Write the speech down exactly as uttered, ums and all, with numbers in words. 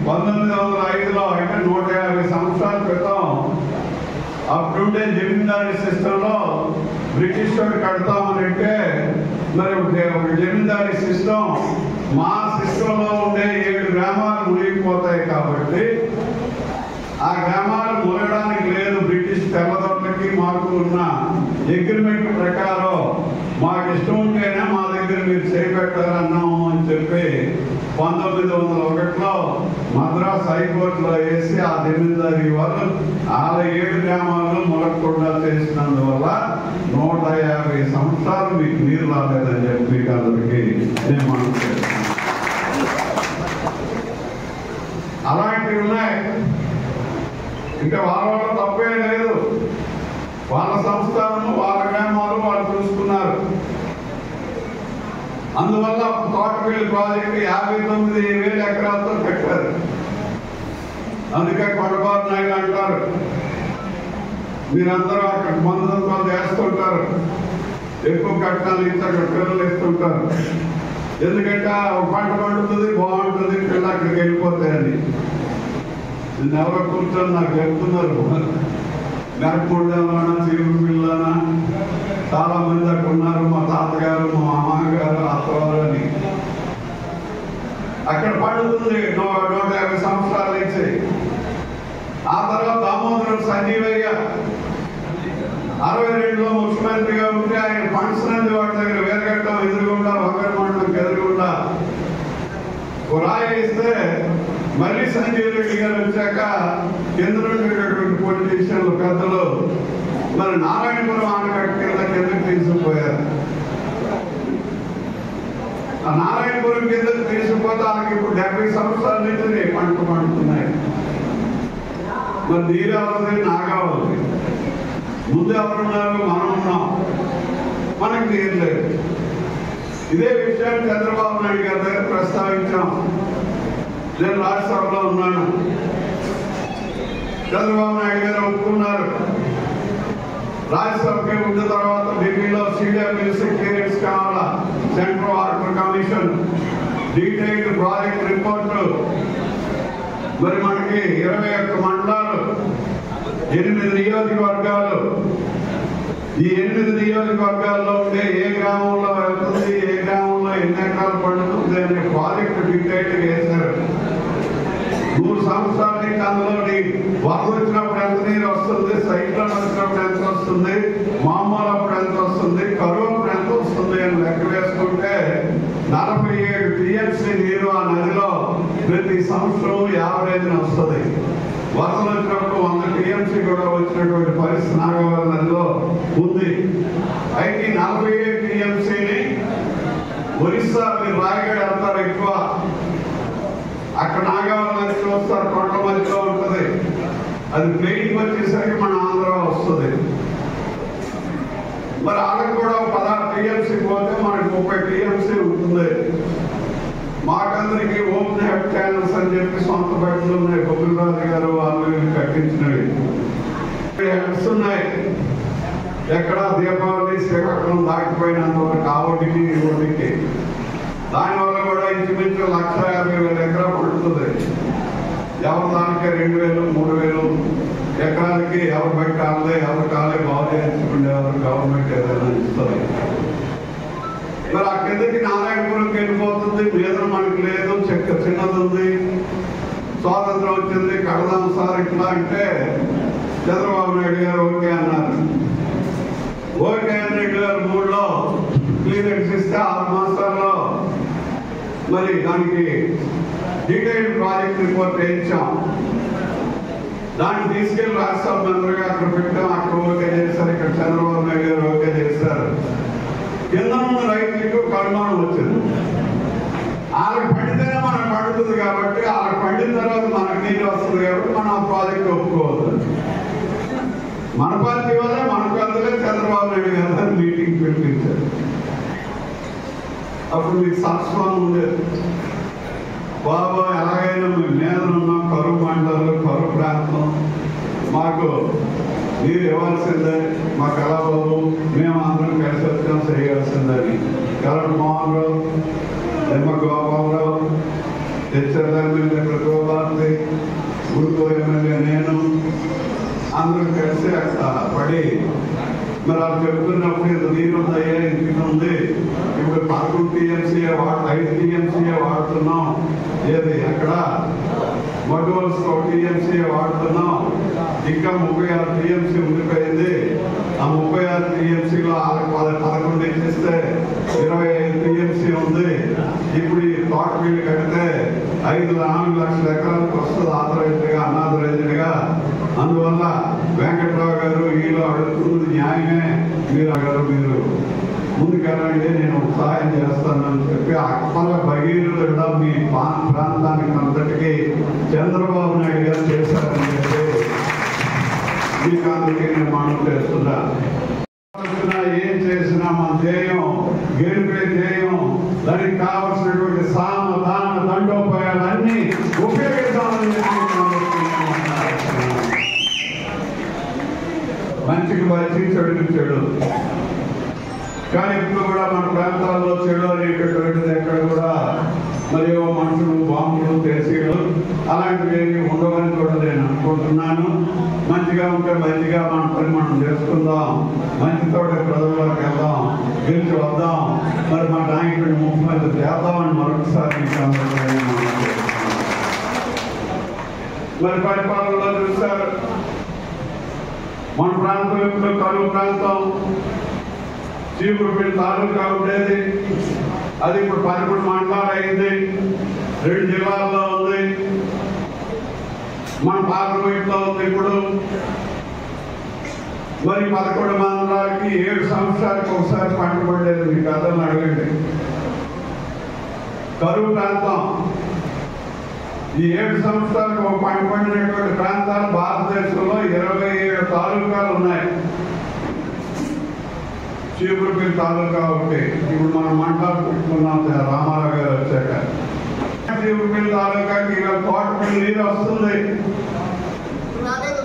పంతొమ్మిది వందల ఐదులో అంటే నూట యాభై సంవత్సరాల క్రితం అప్పుడుండే జమీందారీ సిస్టంలో బ్రిటిష్ వాడు కడతామనంటే మరి ఒక జమీందారీ సిస్టం మా సిస్టంలో ఉండే ఏడు గ్రామాలు మునిగిపోతాయి కాబట్టి ఆ గ్రామాలు మునగడానికి లేదు. బ్రిటిష్ తెల్లదొరలకి మాకు ఉన్న అగ్రిమెంట్ ప్రకారం మాకు ఇష్టం ఉంటేనే మా దగ్గర మీరు చేపెట్టారన్నాము అని చెప్పి పంతొమ్మిది వందల ఒకటిలో మద్రాస్ హైకోర్టులో వేసి ఆ జమీందారీ వాళ్ళు వాళ్ళ ఏడు గ్రామాలను మునగకుండా చేసినందువల్ల నూట యాభై సంవత్సరాలు మీకు నీరు రాలేదని చెప్పి మీకు అందరికీ నేను మనం చేస్తాను. అలాంటివి ఉన్నాయి. ఇంకా వాళ్ళ వల్ల తప్పే లేదు. వాళ్ళ సంస్థలను వాళ్ళ గ్రామాలు వాళ్ళు చూసుకున్నారు. అందువల్ల తోటపల్లి ప్రాజెక్టు యాభై తొమ్మిది వేల ఎకరాలతో కట్టారు. అందుకే కొండబాబు నాయుడు అంటారు, మీరందరూ అక్కడ మందులతో వేస్తుంటారు, ఎక్కువ కట్టాలు ఇచ్చి అక్కడ పిల్లలు ఇస్తుంటారు. ఎందుకంటే ఒక పంట పండుతుంది, బాగుంటుంది, పిల్లలు అక్కడికి వెళ్ళిపోతాయని. నిన్న ఎవరో కూర్చొని నాకు చెప్తున్నారు, మెరకుండలోనా చిరుపిల్లనా చాలా మంది అక్కడ ఉన్నారు, మా తాతగారు మా అమ్మగారు అత్తవారు అని. అక్కడ పండుతుంది నూట యాభై సంవత్సరాల నుంచి. ఆ తర్వాత దామోదరం సంజీవయ్య అరవై రెండులో ముఖ్యమంత్రిగా ఉంటే ఆయన పంచనంది వాడి దగ్గర వేరగట్టం ఎదురుగుండా వంగర మండలం ఎదురుగుండా రాయి ఇస్తే మళ్ళీ సంజీవ్ రెడ్డి గారు వచ్చాక కింద నుండి పొలిటీషియన్లు పెద్దలు మరి నారాయణపురం ఆనకట్ట కింద కిందకి తీసుకుపోయారు. ఆ నారాయణపురం కిందకి తీసుకుపోతే వాళ్ళకి ఇప్పుడు డెబ్బై సంవత్సరాల నుంచి పంట పండుతున్నాయి. మరి నీరు ఎవరిది? నాగావల్లి. ముందు ఎవరున్నారు? మనం ఉన్నాం, మనకి నీరు లేదు. ఇదే విషయాన్ని చంద్రబాబు నాయుడు గారి దగ్గర ప్రస్తావించాం. నేను రాజ్యసభలో ఉన్నాను. చంద్రబాబు నాయుడు గారు ఒప్పుకున్నారు. రాజ్యసభకి ఉన్న తర్వాత ఢిల్లీలో సిడబ్ల్యూసీ క్లియరెన్స్ కావాలా, central water commission detailed project report. మరి మనకి ఇరవై ఒక్క మండలాలు, ఎనిమిది నియోజకవర్గాలు. ఈ ఎనిమిది నియోజకవర్గాల్లో ఉండే ఏ గ్రామంలో వెళ్తుంది, ఏ గ్రామంలో ఎన్ని ఎకరాలు పండుతుంది అనే ప్రాజెక్టు డీటెయిల్గా వేశారు. మూడు సంవత్సరాల నుంచి అందులో వరద వచ్చినప్పుడు ఎంత నీరు వస్తుంది, సైక్లోన్ వచ్చినప్పుడు ఎంత వస్తుంది, మామూలు అప్పుడు ఎంత వస్తుంది, కరువు అప్పుడు ఎంత వస్తుంది అని లెక్క వేసుకుంటే నలభై ఏడు టీఎంసీ నీరు ఆ నదిలో ప్రతి సంవత్సరం యావరేజ్ వస్తుంది. వరదలు వచ్చినప్పుడు వంద టీఎంసీ కూడా వచ్చినటువంటి పరిస్థితి నాగావళి నదిలో ఉంది. అయితే నలభై ఏడు టీఎంసీని ఒరిస్సా, మీరు రాయగడ వెళ్తారు ఎక్కువ, అక్కడ నాగావళి నది చూస్తారు, కొండ మధ్యలో ఉంటుంది. అది ప్లేన్కి వచ్చేసరికి మన ఆంధ్ర వస్తుంది. మరి వాళ్ళకి కూడా పదహారు టీఎంసీ పోతే మనకి ముప్పై టీఎంసీ ఉంటుంది. మాకందరికి ఓపెన్ హెడ్ ఛానల్స్ అని చెప్పి సొంత బట్టలు ఉన్నాయి. బొబ్బిలరాజు గారు వాళ్ళు కట్టించినవి హెడ్స్ ఉన్నాయి. ఎక్కడ దీపావళి శ్రీకాకుళం దాటిపోయినంత వరకు ఆ ఒడికి ఈ ఒడికి. దానివల్ల కూడా ఇంచుమించు లక్ష యాభై వేల ఎకరాలు పడుతుంది. ఎవరు దానికి రెండు వేలు మూడు వేలు ఎకరాలకి ఎవరు పెట్టాలి, ఎవరు కాలే బాగు చేయించుకుంటే ఎవరు గవర్నమెంట్ ఏదైనా ఇస్తుంది. మరి ఆ కిందకి నారాయణపురంకి వెళ్ళిపోతుంది. మీద మనకి లేదు, చెక్క చిన్నది ఉంది, స్వాతంత్రం వచ్చింది, కడదాం సార్ ఇట్లా అంటే చంద్రబాబు నాయుడు గారు ఓకే అన్నారు. ఓకే అని రెండు వేల మూడులో క్లియరెన్స్ ఇస్తే ఆరు మాసాల్లో మరి దానికి డీటెయిల్డ్ ప్రాజెక్ట్ రిపోర్ట్ వేయించాం. దాన్ని తీసుకెళ్లి రాజ్యసభ మెంబర్గా అక్కడ పెట్టాం. అక్కడ ఓకే చేశారు, ఇక్కడ చంద్రబాబు నాయుడు గారు ఓకే చేశారు. కింద ఉన్న రైతులకు కనుమానం వచ్చింది. వాళ్ళకి పండితేనే మనకు పండుతుంది కాబట్టి, వాళ్ళకి పండిన తర్వాత మనకు నీళ్ళు వస్తుంది కాబట్టి మనం ఆ ప్రాజెక్ట్ ఒప్పుకోవద్దు. మన పార్టీ వల్ల మనకు అందులో చంద్రబాబు నాయుడు గారు మీటింగ్ పిలిపించారు. అప్పుడు మీకు సంస్కృతం ఉండేది, బాబా ఎలాగైనా మేము నేనున్నాం, కరువు మండలాలు, కరువు ప్రాంతం, మాకు నీరు ఇవ్వాల్సిందే, మాకు ఎలా బాబు మేము అందరం కలిసి వచ్చాం చేయాల్సిందని. కరెంట్ మోహన్ రావు, నిమ్మ గోపాలరావు, హెచ్ఆర్ ప్రతిభారతి ఊరుకో ఎమ్మెల్యే నేను అందరూ కలిసి అక్కడ పడి మరి వాళ్ళు చెప్తున్నప్పుడు ఇది నీరు ఉందయ్యా ఇంటికి ఉంది ఇప్పుడు పదకొండు టీఎంసీఏ వాడు ఐదు టీఎంసీఏ వాడుతున్నాం ఏది అక్కడ మోడల్స్ టీఎంసీఏ వాడుతున్నాం ఇంకా ముప్పై ఆరు టీఎంసీ ఉండిపోయింది ఆ ముప్పై ఆరు టీఎంసీలో వాళ్ళకి పదకొండు ఇచ్చేస్తే ఇరవై ఐదు టీఎంసీ ఉంది ఇప్పుడు ఈ తోట బిల్లు కడితే ఐదు నాలుగు లక్షల ఎకరాలకు వస్తుంది ఆథరైజ్డ్గా అన్ఆథరైజ్డ్గా అందువల్ల వెంకట్రావు గారు వీళ్ళు అడుగుతుంది న్యాయమే మీరు గారు మీరు ముందుకెళ్ళండి నేను సహాయం చేస్తానని చెప్పి అప్పల భగీరథుడు మీ ప్రాంతానికి అంతటికి చంద్రబాబు నాయుడు గారు చేశారని చెప్పి మీకు అందరికీ నేను మనం చేస్తున్నా. ఏం చేసినా మన ధ్యేయం గెలిపే ధ్యేయం దానికి కావలసినటువంటి సామ దాన దండోపాయాలన్నీ ఉపయోగిస్తామని మంచికి మంచి చెడుకు చెడు కానీ ఇప్పుడు కూడా మన ప్రాంతాల్లో చెడు అనేటటువంటిది ఎక్కడ కూడా మరి మనుషులు బాంబులు తెలిసేయడం అలాంటివి ఏమి ఉండవని కూడా నేను అనుకుంటున్నాను. మంచిగా ఉంటే మంచిగా మన పని మనం చేసుకుందాం, మంచితో ప్రజల్లోకి వెళ్దాం, గెలిచి వద్దాం, మరి మా నాయకుడిని ముఖ్యమంత్రి చేద్దామని మరొకసారి మరి పరిపాలనలో చూస్తారు. మన ప్రాంతం ఇప్పుడు కరువు ప్రాంతం చీపురుపల్లి తాలూకా ఉండేది, అది ఇప్పుడు పదకొండు మండలాలు అయింది, రెండు జిల్లాల్లో ఉంది, మన పార్లమెంట్లో ఉంది. ఇప్పుడు మరి పదకొండు మండలాలకి ఏడు సంవత్సరాలకు ఒకసారి పంట పడేది. మీకు అర్థం అడగండి. కరువు ప్రాంతం ఈ ఏడు సంవత్సరాలకు ఒక పంట పండినటువంటి ప్రాంతాలు భారతదేశంలో ఇరవై ఏడు తాలూకాలు ఉన్నాయి. చీపురుపల్లి తాలూకా ఒకటి ఇప్పుడు మనం మండలాలు పెట్టుకున్నాం రామారావు గారు వచ్చాక. చీపురుపల్లి తాలూకాకి ఇవాళ తోటపల్లి నీరు వస్తుంది.